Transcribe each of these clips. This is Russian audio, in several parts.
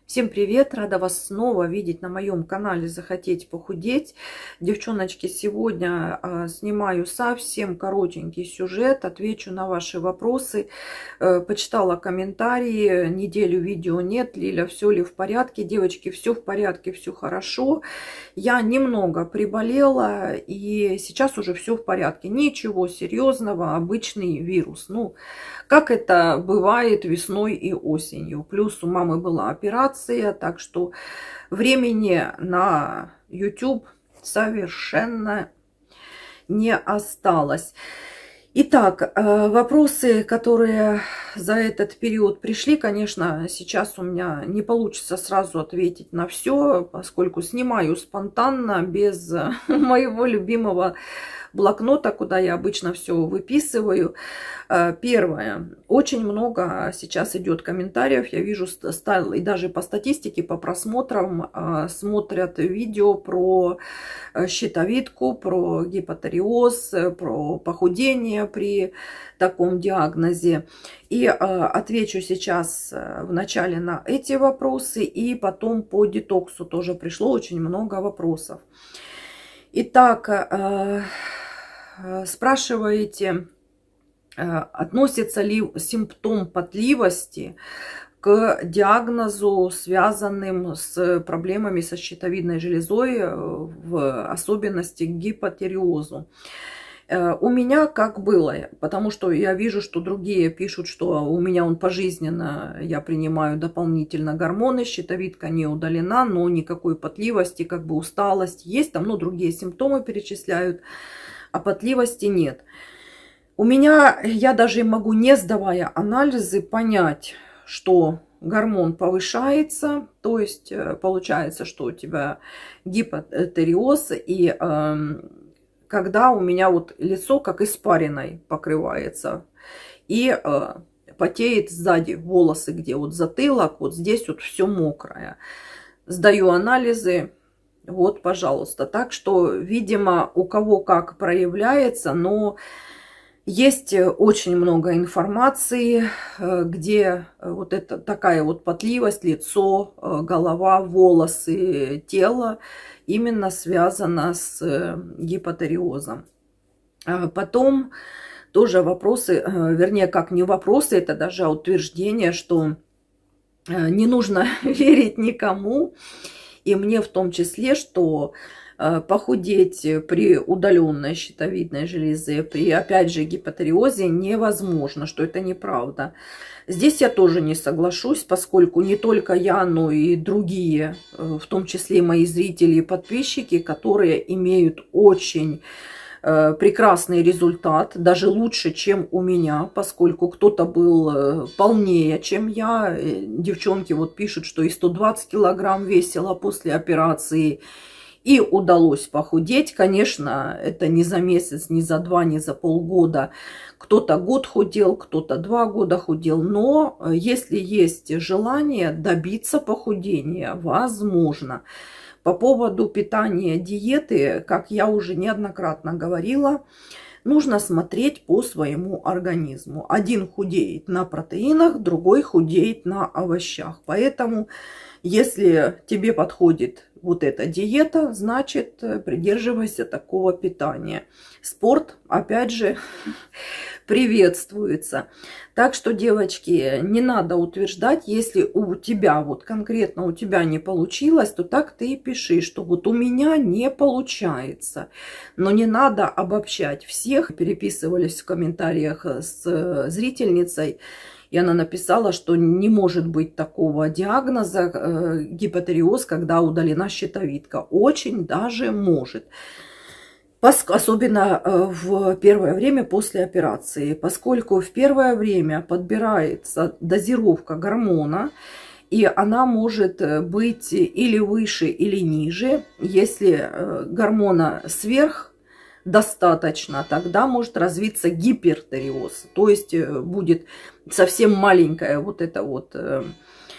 Всем привет! Рада вас снова видеть на моем канале «Захотеть похудеть». Девчоночки, сегодня снимаю совсем коротенький сюжет, отвечу на ваши вопросы. Почитала комментарии, неделю видео нет. Лиля, все ли в порядке? Девочки, все в порядке, все хорошо. Я немного приболела и сейчас уже все в порядке. Ничего серьезного, обычный вирус. Ну, как это бывает весной и осенью. Плюс у мамы была операция, так что времени на YouTube совершенно не осталось. Итак, вопросы, которые за этот период пришли, конечно, сейчас у меня не получится сразу ответить на все, поскольку снимаю спонтанно, без моего любимого блокнота, куда я обычно все выписываю. Первое. Очень много сейчас идет комментариев. Я вижу, и даже по статистике, по просмотрам смотрят видео про щитовидку, про гипотереоз, про похудение при таком диагнозе. И отвечу сейчас вначале на эти вопросы, и потом по детоксу тоже пришло очень много вопросов. Итак, спрашиваете, относится ли симптом потливости к диагнозу, связанным с проблемами со щитовидной железой, в особенности к гипотереозу. У меня как было, потому что я вижу, что другие пишут, что у меня он пожизненно, я принимаю дополнительно гормоны, щитовидка не удалена, но никакой потливости, как бы усталость есть, там, ну, другие симптомы перечисляют, а потливости нет. У меня, я даже могу, не сдавая анализы, понять, что гормон повышается, то есть получается, что у тебя гипотереоз, и когда у меня вот лицо как испариной покрывается, и потеет сзади волосы, где вот затылок, вот здесь вот все мокрое. Сдаю анализы, вот, пожалуйста. Так что, видимо, у кого как проявляется, но есть очень много информации, где вот это такая вот потливость, лицо, голова, волосы, тело именно связано с гипотереозом. Потом тоже вопросы, вернее, как не вопросы, это даже утверждение, что не нужно верить никому, и мне в том числе, что похудеть при удаленной щитовидной железе, при, опять же, гипотереозе невозможно, что это неправда. Здесь я тоже не соглашусь, поскольку не только я, но и другие, в том числе мои зрители и подписчики, которые имеют очень прекрасный результат, даже лучше, чем у меня, поскольку кто-то был полнее, чем я. Девчонки вот пишут, что и 120 килограмм весила после операции, и удалось похудеть. Конечно, это не за месяц, не за два, не за полгода. Кто-то год худел, кто-то 2 года худел. Но если есть желание добиться похудения, возможно. По поводу питания, диеты, как я уже неоднократно говорила, нужно смотреть по своему организму. Один худеет на протеинах, другой худеет на овощах. Поэтому, если тебе подходит вот эта диета, значит, придерживайся такого питания. Спорт, опять же, приветствуется. Так что, девочки, не надо утверждать, если у тебя, вот конкретно у тебя не получилось, то так ты и пиши, что вот у меня не получается. Но не надо обобщать всех. Переписывались в комментариях с зрительницей, и она написала, что не может быть такого диагноза гипотереоз, когда удалена щитовидка. Очень даже может. Особенно в первое время после операции, поскольку в первое время подбирается дозировка гормона, и она может быть или выше, или ниже. Если гормона достаточно, тогда может развиться гипертереоз. То есть будет совсем маленькая вот эта вот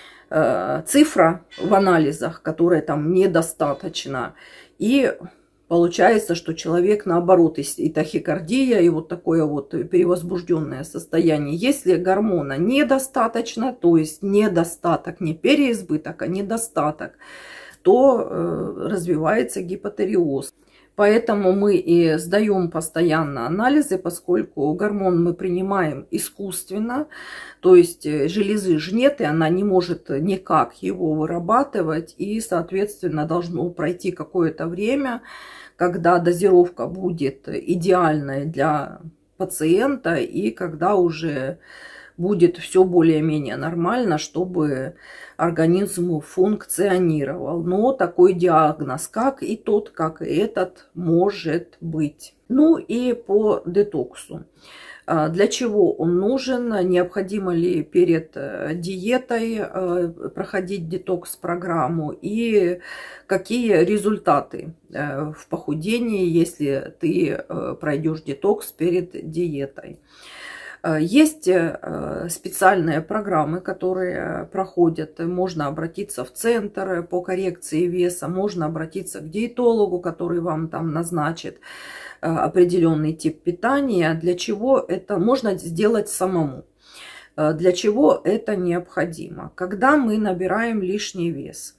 цифра в анализах, которая там недостаточно. И получается, что человек наоборот, и тахикардия, и вот такое вот перевозбужденное состояние. Если гормона недостаточно, то есть недостаток, не переизбыток, а недостаток, то развивается гипотиреоз. Поэтому мы и сдаем постоянно анализы, поскольку гормон мы принимаем искусственно, то есть железы же нет, и она не может никак его вырабатывать, и, соответственно, должно пройти какое-то время, когда дозировка будет идеальной для пациента, и когда уже будет все более-менее нормально, чтобы организм функционировал. Но такой диагноз, как и тот, как и этот, может быть. Ну и по детоксу. Для чего он нужен? Необходимо ли перед диетой проходить детокс-программу? И какие результаты в похудении, если ты пройдешь детокс перед диетой? Есть специальные программы, которые проходят. Можно обратиться в центр по коррекции веса, можно обратиться к диетологу, который вам там назначит определенный тип питания. Для чего это можно сделать самому? Для чего это необходимо? Когда мы набираем лишний вес,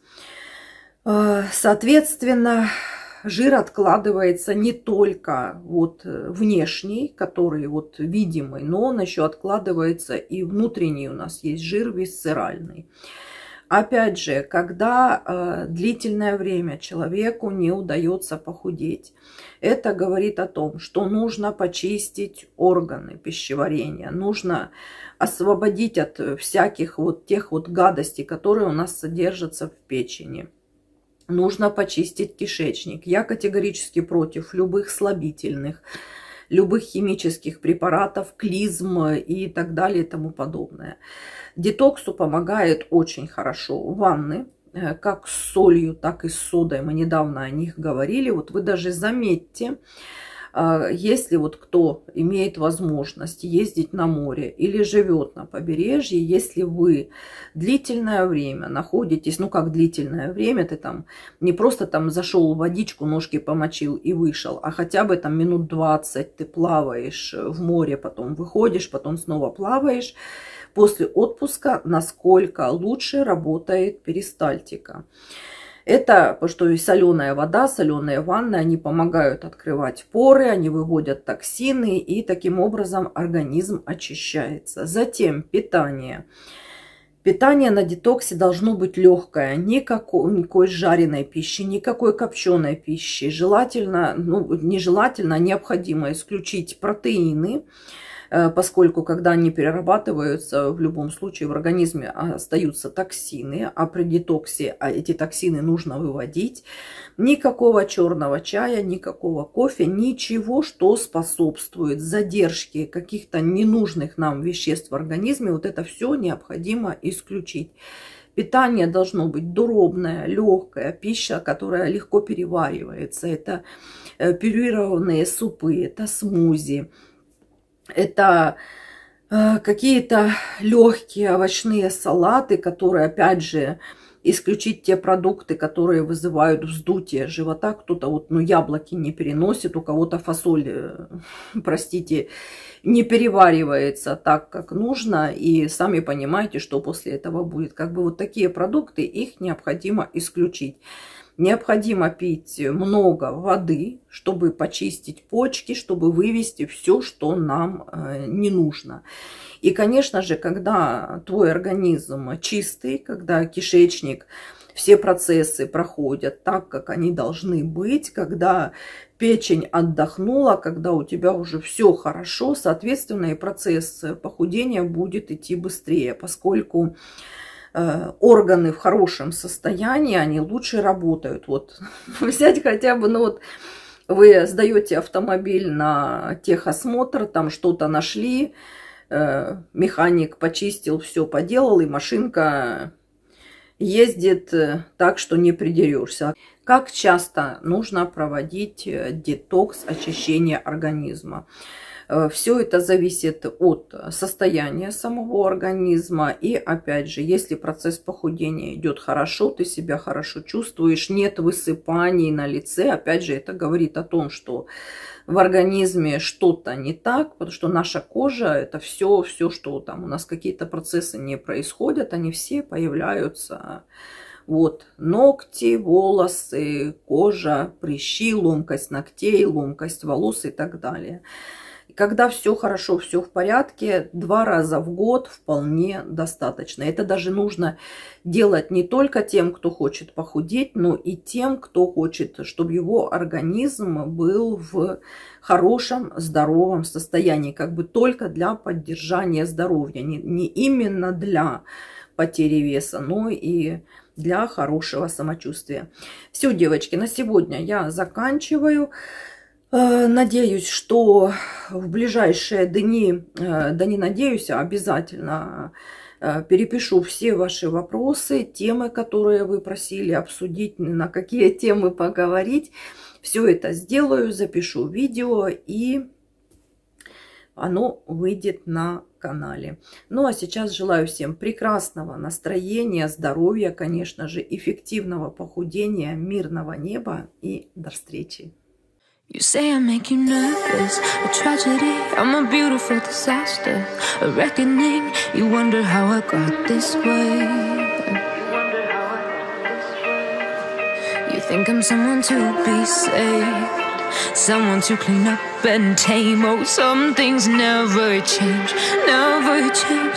соответственно, жир откладывается не только вот внешний, который вот видимый, но он еще откладывается и внутренний у нас есть жир висцеральный. Опять же, когда длительное время человеку не удается похудеть, это говорит о том, что нужно почистить органы пищеварения, нужно освободить от всяких вот тех вот гадостей, которые у нас содержатся в печени. Нужно почистить кишечник. Я категорически против любых слабительных, любых химических препаратов, клизм и так далее и тому подобное. Детоксу помогает очень хорошо ванны, как с солью, так и с содой. Мы недавно о них говорили. Вот вы даже заметьте, если вот кто имеет возможность ездить на море или живет на побережье, если вы длительное время находитесь, ну как длительное время, ты там не просто там зашел в водичку, ножки помочил и вышел, а хотя бы там минут 20 ты плаваешь в море, потом выходишь, потом снова плаваешь, после отпуска насколько лучше работает перистальтика. Это, потому что и соленая вода, соленые ванны, они помогают открывать поры, они выводят токсины, и таким образом организм очищается. Затем питание. Питание на детоксе должно быть легкое, никакой жареной пищи, никакой копченой пищи. Желательно, ну нежелательно, необходимо исключить протеины, поскольку когда они перерабатываются, в любом случае в организме остаются токсины, а при детоксе эти токсины нужно выводить. Никакого черного чая, никакого кофе, ничего, что способствует задержке каких-то ненужных нам веществ в организме. Вот это все необходимо исключить. Питание должно быть дробное, легкое, пища, которая легко переваривается. Это пюрированные супы, это смузи. Это какие-то легкие овощные салаты, которые, опять же, исключить те продукты, которые вызывают вздутие живота. Кто-то вот, ну, яблоки не переносит, у кого-то фасоль, простите, не переваривается так, как нужно. И сами понимаете, что после этого будет. Как бы вот такие продукты, их необходимо исключить. Необходимо пить много воды, чтобы почистить почки, чтобы вывести все, что нам не нужно. И, конечно же, когда твой организм чистый, когда кишечник, все процессы проходят так, как они должны быть, когда печень отдохнула, когда у тебя уже все хорошо, соответственно, и процесс похудения будет идти быстрее, поскольку органы в хорошем состоянии, они лучше работают. Вот взять хотя бы, ну вот вы сдаете автомобиль на техосмотр, там что-то нашли, механик почистил, все поделал, и машинка ездит так, что не придерешься. Как часто нужно проводить детокс, очищение организма? Все это зависит от состояния самого организма. И опять же, если процесс похудения идет хорошо, ты себя хорошо чувствуешь, нет высыпаний на лице, опять же, это говорит о том, что в организме что-то не так, потому что наша кожа, это все, что там у нас какие-то процессы не происходят, они все появляются. Вот, ногти, волосы, кожа, прыщи, ломкость ногтей, ломкость волос и так далее. И когда все хорошо, все в порядке, 2 раза в год вполне достаточно. Это даже нужно делать не только тем, кто хочет похудеть, но и тем, кто хочет, чтобы его организм был в хорошем, здоровом состоянии. Как бы только для поддержания здоровья. Не именно для потери веса, но и для хорошего самочувствия. Все, девочки, на сегодня я заканчиваю. Надеюсь, что в ближайшие дни, да не надеюсь, а обязательно перепишу все ваши вопросы, темы, которые вы просили обсудить, на какие темы поговорить. Все это сделаю, запишу видео, и оно выйдет на канале. Ну а сейчас желаю всем прекрасного настроения, здоровья, конечно же, эффективного похудения, мирного неба и до встречи. You say I make you nervous, a tragedy, I'm a beautiful disaster, a reckoning, you wonder how I got this way. You think I'm someone to be saved, someone to clean up and tame. Oh, some things never change, never change.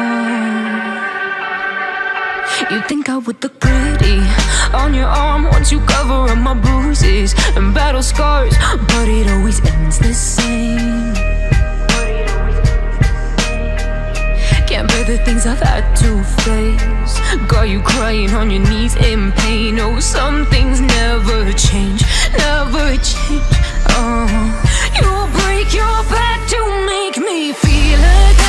You think I would look pretty on your arm once you cover up my bruises and battle scars, but it always ends the same. Can't bear the things I've had to face, got you crying on your knees in pain. Oh, some things never change, never change. You break your back to make me feel again.